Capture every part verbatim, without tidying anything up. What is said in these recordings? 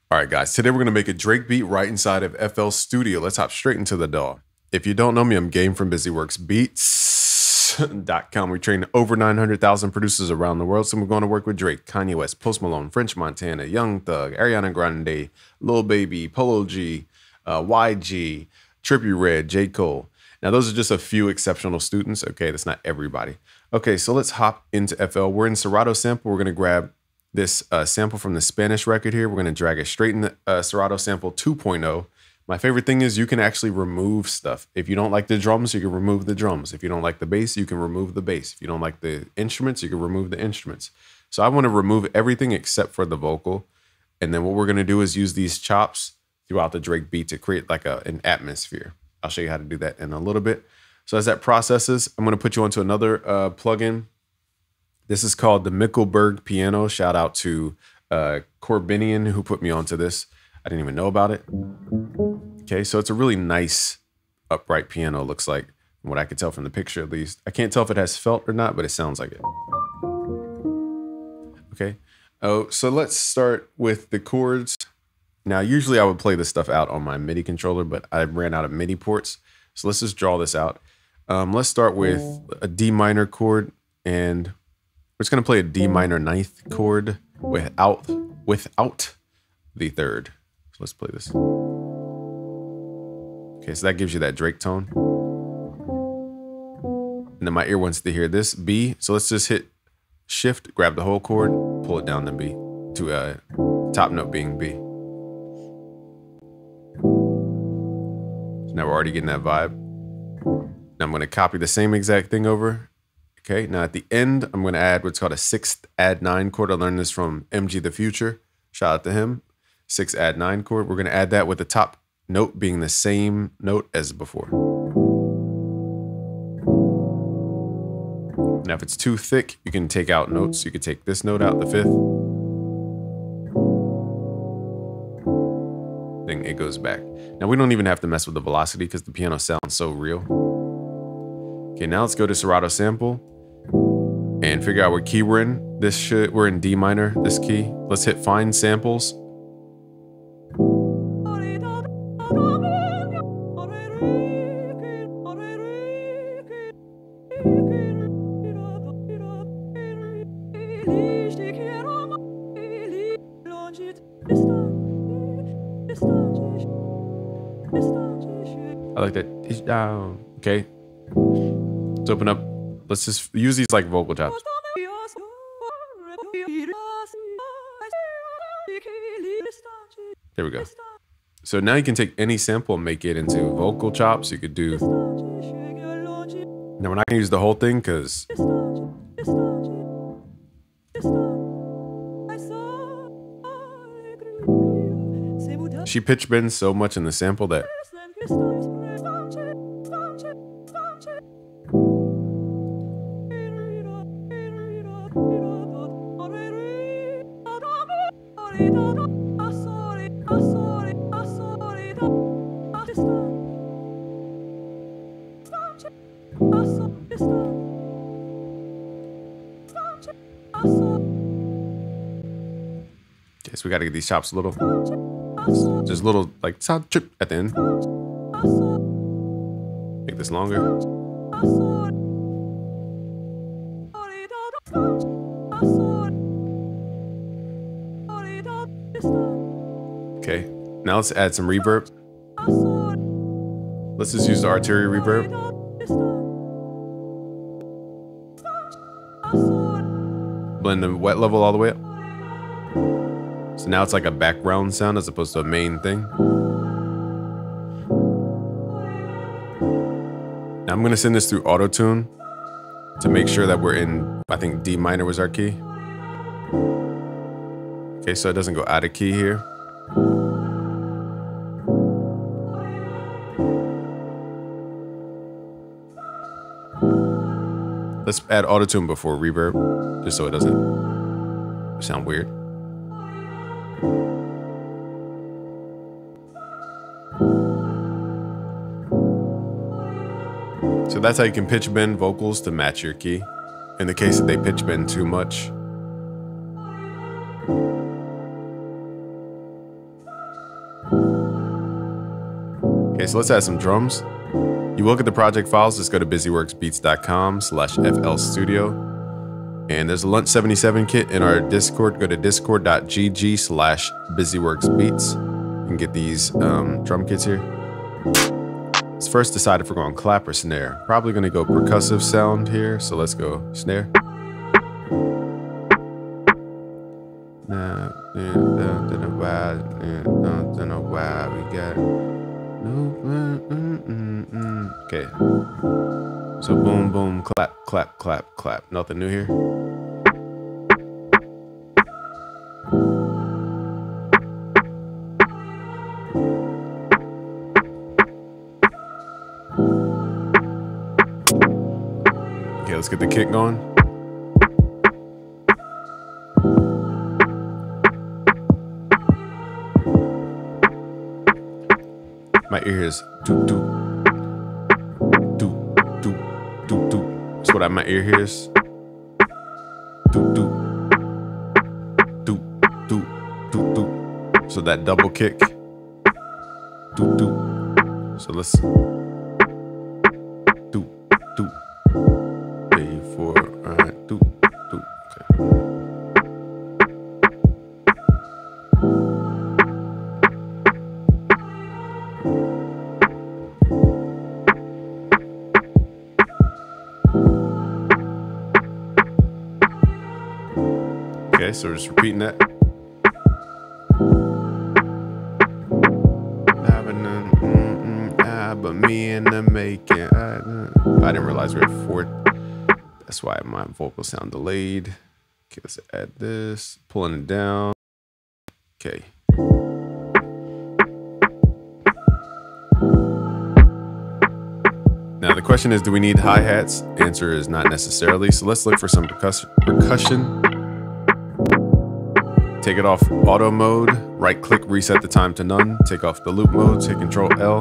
All right, guys, today we're going to make a Drake beat right inside of F L Studio. Let's hop straight into the D A W. If you don't know me, I'm Game from BusyWorks Beats dot com. We train over nine hundred thousand producers around the world. So we're going to work with Drake, Kanye West, Post Malone, French Montana, Young Thug, Ariana Grande, Lil Baby, Polo G, uh, Y G, Trippie Redd, J. Cole. Now, those are just a few exceptional students. Okay, that's not everybody. Okay, so let's hop into F L. We're in Serato sample. We're going to grab this uh, sample from the Spanish record here. We're going to drag it straight in the uh, Serato sample two point oh. My favorite thing is you can actually remove stuff. If you don't like the drums, you can remove the drums. If you don't like the bass, you can remove the bass. If you don't like the instruments, you can remove the instruments. So I want to remove everything except for the vocal. And then what we're going to do is use these chops throughout the Drake beat to create like a, an atmosphere. I'll show you how to do that in a little bit. So as that processes, I'm going to put you onto another uh, plugin. This is called the Mickelberg Piano. Shout out to uh, Corbinian who put me onto this. I didn't even know about it. Okay, so it's a really nice upright piano, looks like, from what I could tell from the picture at least. I can't tell if it has felt or not, but it sounds like it. Okay, oh, so let's start with the chords. Now, usually I would play this stuff out on my MIDI controller, but I ran out of MIDI ports. So let's just draw this out. Um, let's start with a D minor chord, and we're just gonna play a D minor ninth chord without without the third. So let's play this. Okay, so that gives you that Drake tone. And then my ear wants to hear this B. So let's just hit shift, grab the whole chord, pull it down to B, to a uh, top note being B. So now we're already getting that vibe. Now I'm gonna copy the same exact thing over. Okay, now at the end, I'm gonna add what's called a sixth add nine chord. I learned this from M G the Future. Shout out to him. Six add nine chord. We're gonna add that with the top note being the same note as before. Now, if it's too thick, you can take out notes. You could take this note out, the fifth. Then it goes back. Now, we don't even have to mess with the velocity because the piano sounds so real. Okay, now let's go to Serato sample and figure out what key we're in. This should, we're in D minor, this key. Let's hit find samples. I like that. It's down. Okay. Let's open up. Let's just use these like vocal chops. There we go. So now you can take any sample and make it into vocal chops. You could do. Now we're not gonna use the whole thing because she pitch bends so much in the sample that okay, so we got to get these chops a little, just a little like sound chip at the end. Make this longer. Okay, now let's add some reverb. Let's just use the arterial reverb. Blend the wet level all the way up. So now it's like a background sound as opposed to a main thing. Now I'm gonna send this through auto-tune to make sure that we're in, I think D minor was our key. Okay, so it doesn't go out of key here. Let's add auto-tune before reverb, just so it doesn't sound weird. So that's how you can pitch bend vocals to match your key. In the case that they pitch bend too much. Okay, so let's add some drums. You will get the project files. Just go to busyworksbeats.com slash FL Studio. And there's a Lunch seventy-seven kit in our Discord. Go to discord.gg slash busyworksbeats and get these um, drum kits here. Let's first decide if we're going clap or snare. Probably going to go percussive sound here. So let's go snare. We got okay. So boom, boom, clap, clap, clap, clap. Nothing new here. Okay, let's get the kick going. My ear is doop doop doop doop doop doop. That's what I, my ear hears. Doop doop doop doop doop doop. So that double kick. Doop doop. So let's doop doop. Three, four, all right, doop doop. Okay. Okay, so we're just repeating that. Ah, but me in the making. I didn't realize we were at fourth. That's why my vocals sound delayed. Okay, let's add this. Pulling it down. Okay. Now the question is, do we need hi-hats? Answer is not necessarily. So let's look for some percussion. percussion. Take it off auto mode, right click, reset the time to none, take off the loop mode, take control L.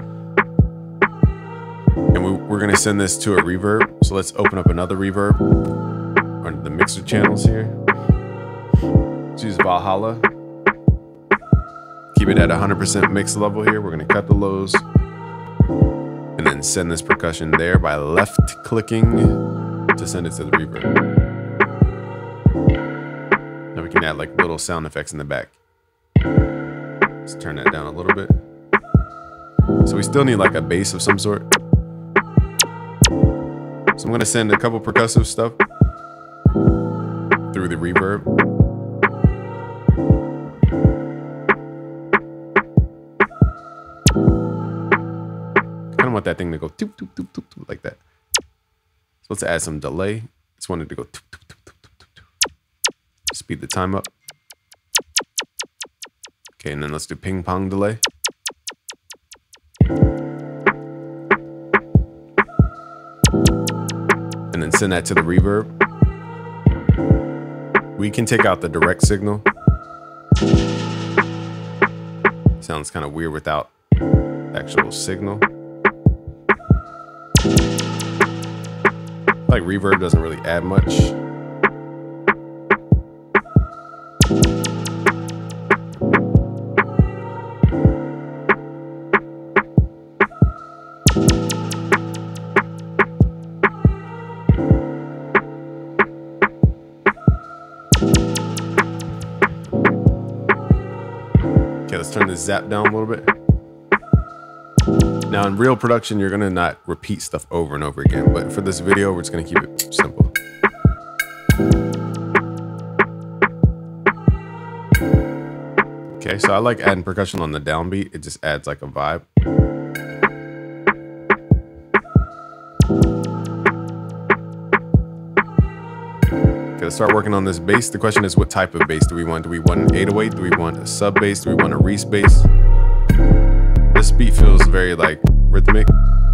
And we, we're gonna send this to a reverb. So let's open up another reverb on the mixer channels here. Let's use Valhalla. Keep it at one hundred percent mix level here. We're gonna cut the lows and then send this percussion there by left clicking to send it to the reverb. Now we can add like little sound effects in the back. Let's turn that down a little bit. So we still need like a bass of some sort. So I'm gonna send a couple percussive stuff through the reverb. Kind of want that thing to go toop, toop, toop, toop, toop, like that. So let's add some delay. Just wanted to go toop, toop, toop, toop. Speed the time up. Okay, and then let's do ping pong delay. And then send that to the reverb. We can take out the direct signal. Sounds kind of weird without actual signal. Like reverb doesn't really add much. Let's turn the zap down a little bit. Now in real production, you're gonna not repeat stuff over and over again, but for this video, we're just gonna keep it simple. Okay, so I like adding percussion on the downbeat. It just adds like a vibe. Okay, let's start working on this bass. The question is, what type of bass do we want? Do we want an eight oh eight? Do we want a sub bass? Do we want a Reese bass? This beat feels very like rhythmic.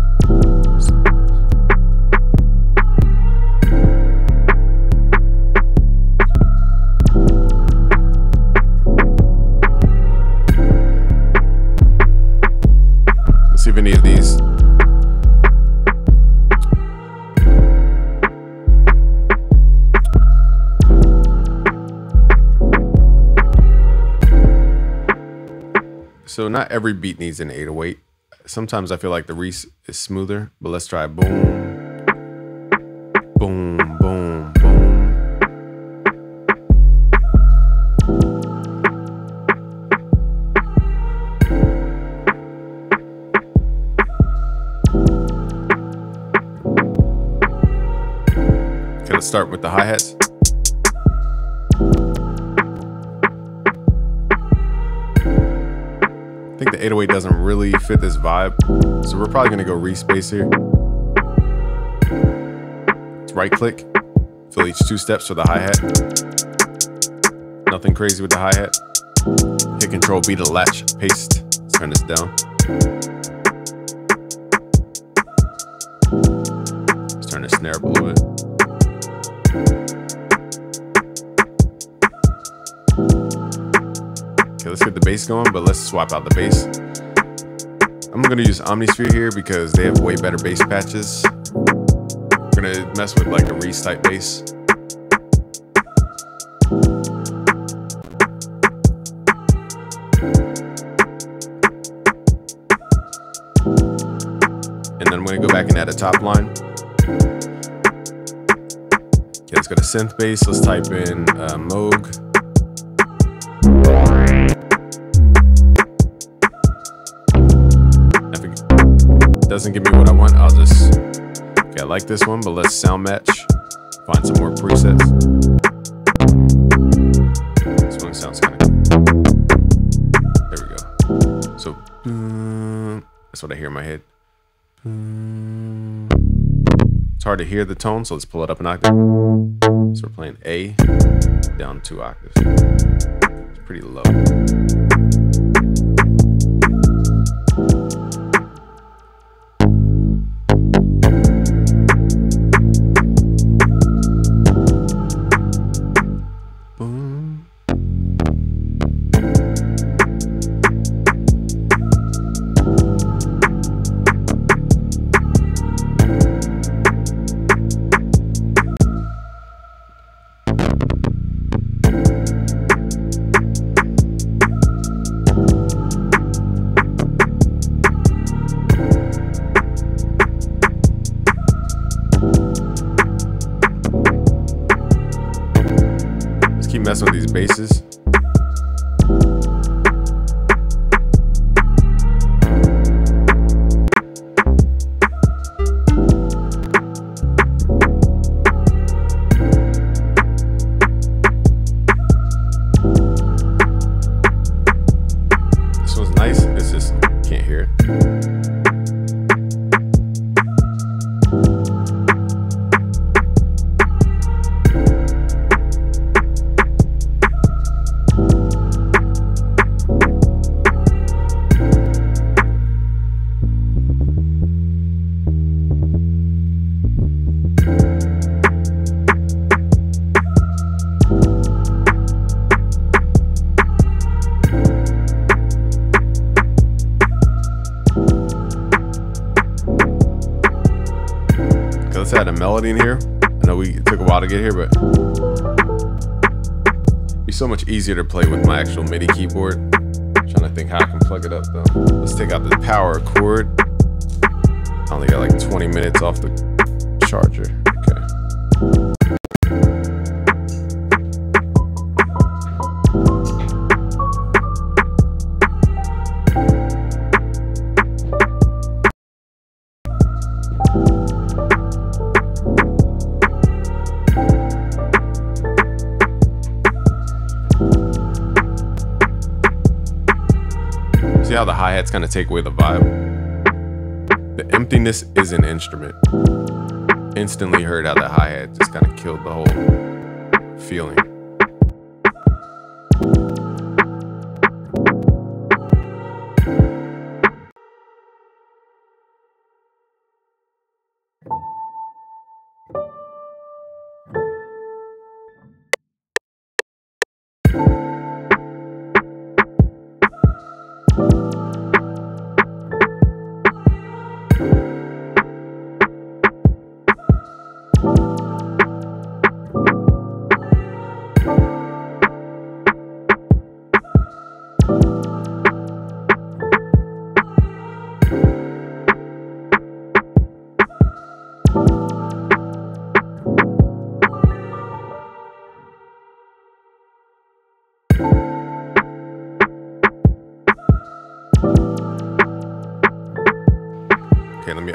Let's see if any of these. So not every beat needs an eight oh eight. Sometimes I feel like the Reese is smoother, but let's try boom, boom, boom, boom. Okay, let's start with the hi-hats. I think the eight oh eight doesn't really fit this vibe, so we're probably gonna go Reese bass here. Let's right click, fill each two steps for the hi-hat. Nothing crazy with the hi-hat. Hit control B to latch, paste. Let's turn this down. Let's turn the snare up a little bit. Okay, let's get the bass going, but let's swap out the bass. I'm gonna use Omnisphere here because they have way better bass patches. We're gonna mess with like a Reese type bass. And then I'm gonna go back and add a top line. Okay, let's go to synth bass. Let's type in uh, Moog. Doesn't give me what I want, I'll just, okay, I like this one, but let's sound match, find some more presets. This one sounds kind of cool. There we go. So, um, that's what I hear in my head. Um, it's hard to hear the tone, so let's pull it up an octave. So we're playing A down two octaves. It's pretty low. Keep messing with these basses. This one's nice, it's just can't hear it. Let's add a melody in here. I know we it took a while to get here, but it'd be so much easier to play with my actual MIDI keyboard. I'm trying to think how I can plug it up though. Let's take out the power cord. I only got like twenty minutes off the charger. Okay. See how the hi-hats kind of take away the vibe? The emptiness is an instrument. Instantly heard how the hi-hat just kind of killed the whole feeling.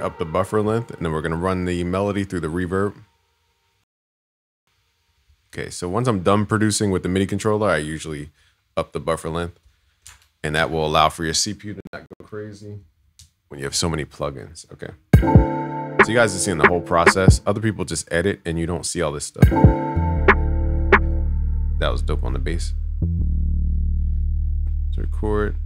up the buffer length, and then we're gonna run the melody through the reverb. Okay, so once I'm done producing with the MIDI controller, I usually up the buffer length, and that will allow for your C P U to not go crazy when you have so many plugins. Okay, so you guys are seeing the whole process. Other people just edit and you don't see all this stuff. That was dope on the bass. So record.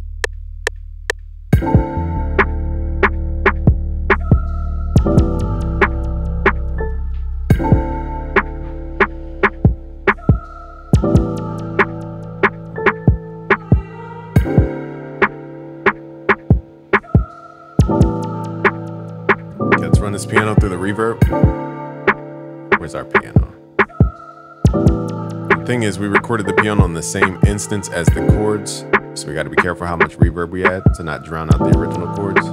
Okay, let's run this piano through the reverb. Where's our piano? The thing is, we recorded the piano on the same instance as the chords, so we got to be careful how much reverb we add to not drown out the original chords.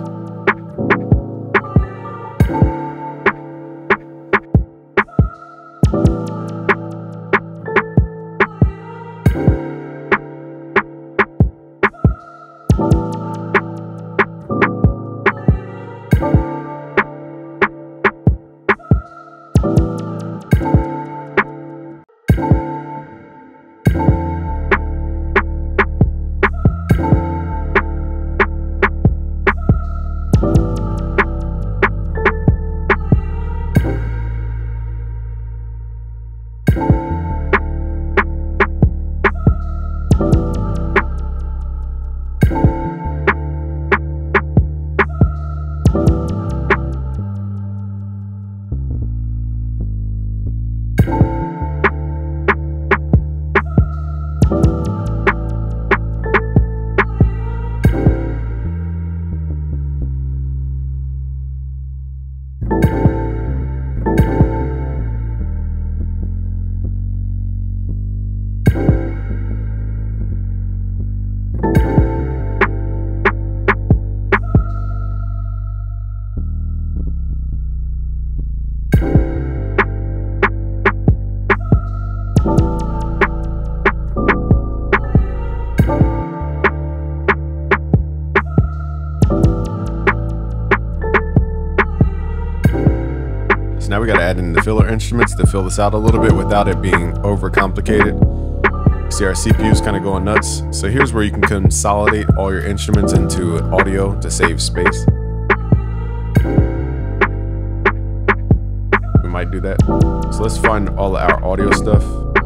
So now we got to add in the filler instruments to fill this out a little bit without it being overcomplicated. See, our C P U is kind of going nuts. So here's where you can consolidate all your instruments into audio to save space. We might do that. So let's find all our audio stuff.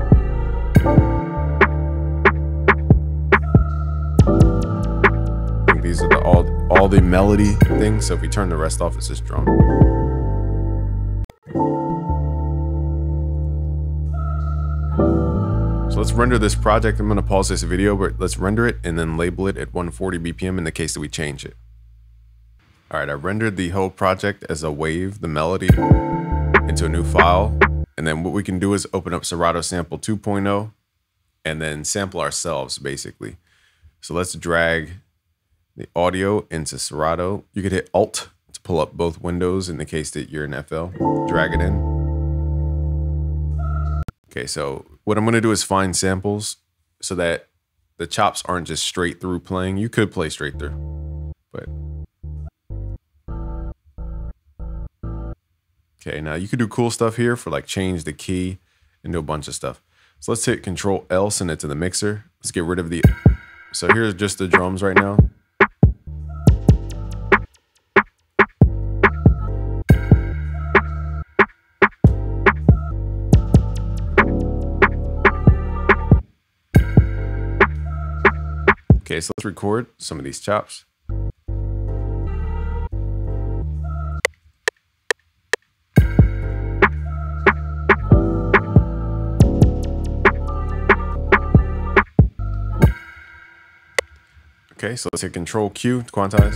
I think these are the all, all the melody things. So if we turn the rest off, it's just drum. So let's render this project. I'm going to pause this video, but let's render it and then label it at one forty B P M in the case that we change it. All right, I rendered the whole project as a wave, the melody, into a new file. And then what we can do is open up Serato Sample two point oh and then sample ourselves, basically. So let's drag the audio into Serato. You could hit Alt to pull up both windows in the case that you're in F L. Drag it in. Okay, so what I'm going to do is find samples so that the chops aren't just straight through playing. You could play straight through, but okay, now you could do cool stuff here for like change the key and do a bunch of stuff. So let's hit Control L, send it to the mixer. Let's get rid of the, so here's just the drums right now. Okay, so let's record some of these chops. Okay, so let's hit Control Q to quantize.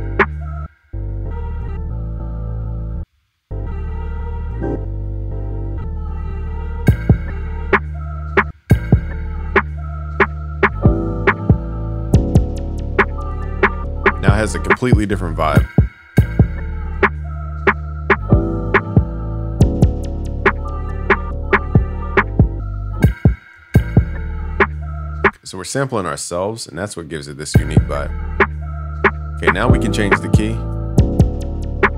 Now it has a completely different vibe. So we're sampling ourselves, and that's what gives it this unique vibe. Okay, now we can change the key.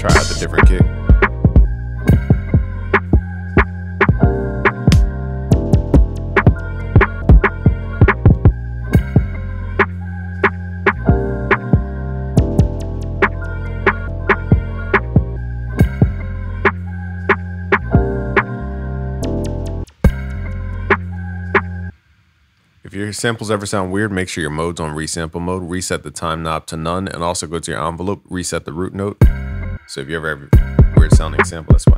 Try out the different kick. If your samples ever sound weird, make sure your mode's on resample mode. Reset the time knob to none, and also go to your envelope, reset the root note. So if you ever have a weird sounding sample, that's why.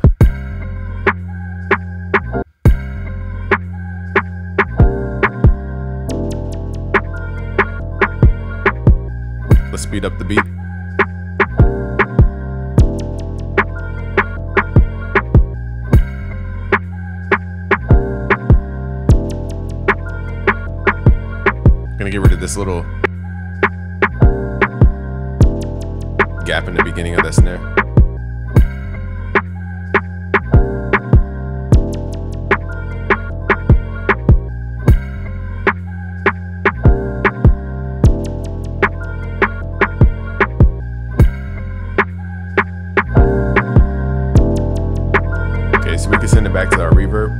Let's speed up the beat. Gonna get rid of this little gap in the beginning of that snare. Okay, so we can send it back to our reverb.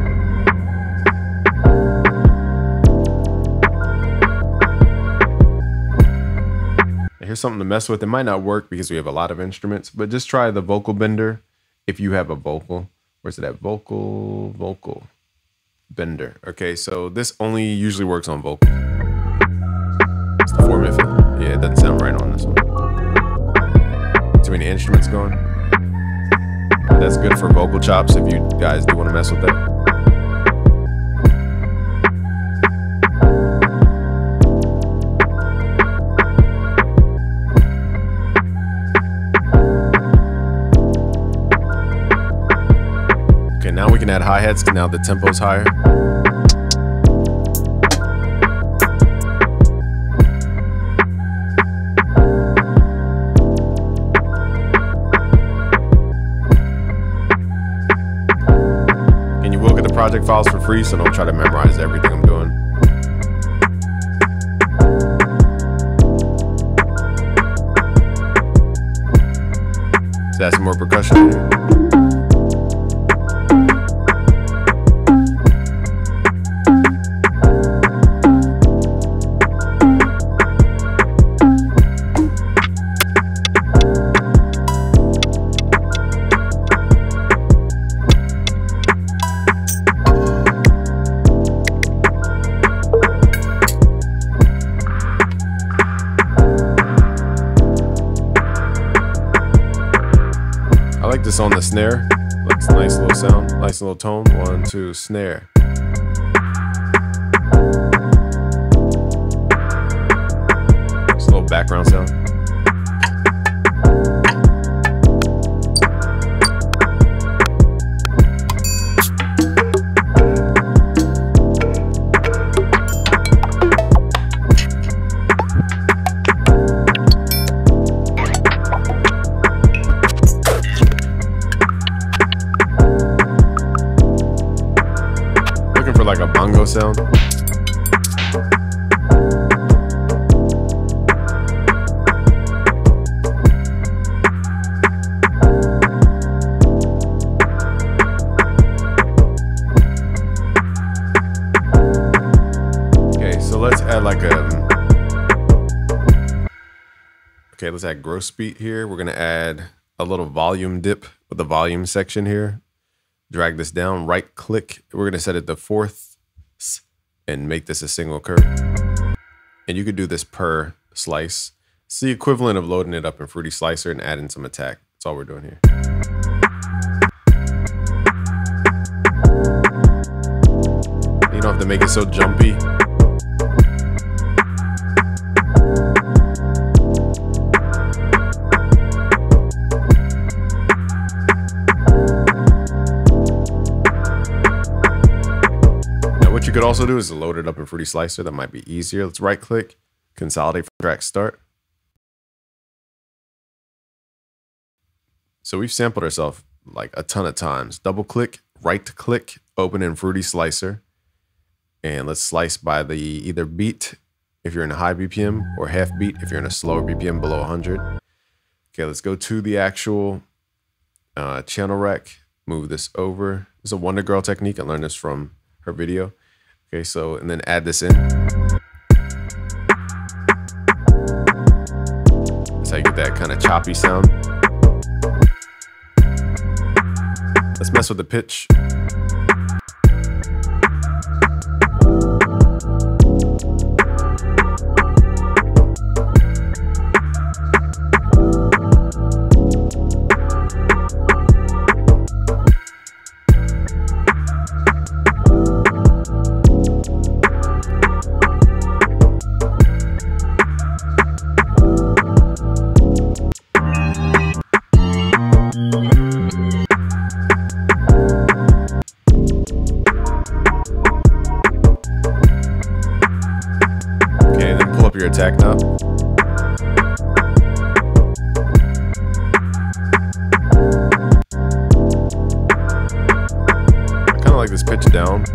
Here's something to mess with. It might not work because we have a lot of instruments, but just try the vocal bender if you have a vocal. Where's it at? Vocal, vocal bender. Okay, so this only usually works on vocal. It's the formula. Yeah, it doesn't sound right on this one. Too many instruments going. That's good for vocal chops if you guys do want to mess with that. Now we can add hi-hats, because now the tempo's higher. And you will get the project files for free, so don't try to memorize everything I'm doing. Let's add some more percussion here. I like this on the snare. Looks nice little sound, nice little tone. One, two, snare. Just a little background sound. Like a bongo sound. Okay, so let's add like a okay, let's add gross beat here. We're gonna add a little volume dip with the volume section here. Drag this down, right click. We're gonna set it to fourths and make this a single curve. And you could do this per slice. It's the equivalent of loading it up in Fruity Slicer and adding some attack. That's all we're doing here. You don't have to make it so jumpy. What you could also do is load it up in Fruity Slicer. That might be easier. Let's right click, consolidate for track start. So we've sampled ourselves like a ton of times. Double click, right click, open in Fruity Slicer. And let's slice by the either beat if you're in a high B P M or half beat if you're in a slower B P M below one hundred. Okay, let's go to the actual uh, channel rec. Move this over. It's a Wonder Girl technique. I learned this from her video. Okay, so, and then add this in. That's how you get that kind of choppy sound. Let's mess with the pitch. Your attack knob. I kind of like this pitch down.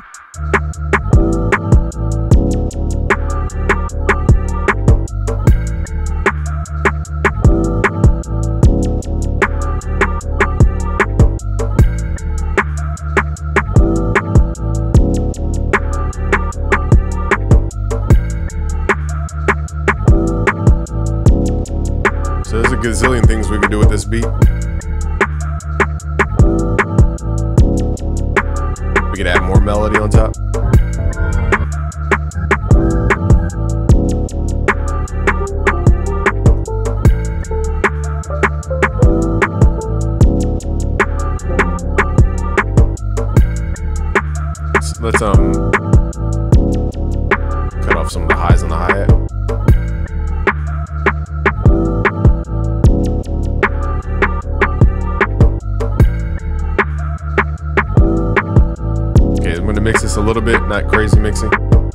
So there's a gazillion things we can do with this beat. We could add more melody on top. So let's um cut off some of the highs on the hi-hat. I'm going to mix this a little bit, not crazy mixing.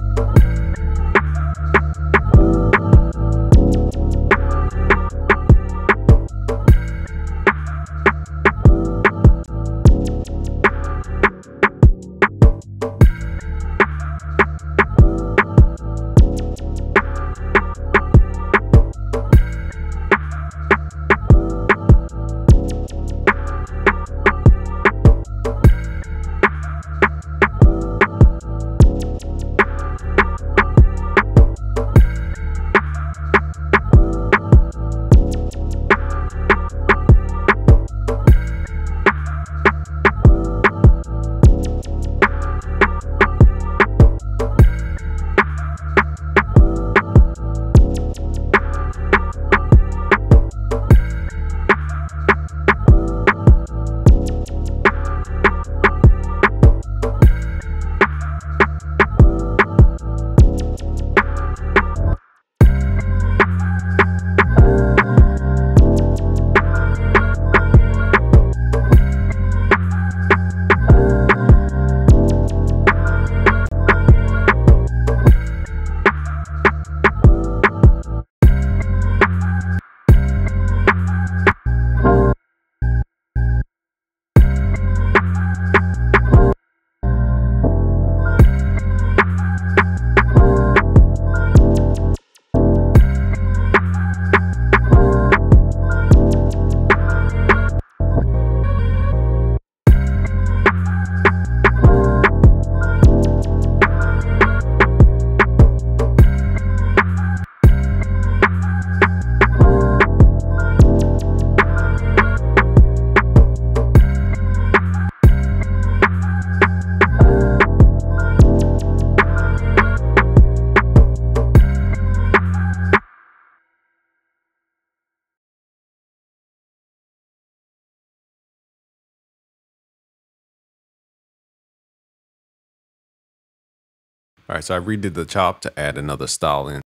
All right, so I redid the chop to add another style in.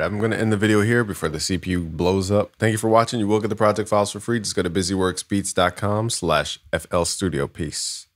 I'm going to end the video here before the C P U blows up. Thank you for watching. You will get the project files for free. Just go to busyworksbeats dot com slash FL Studio. Peace.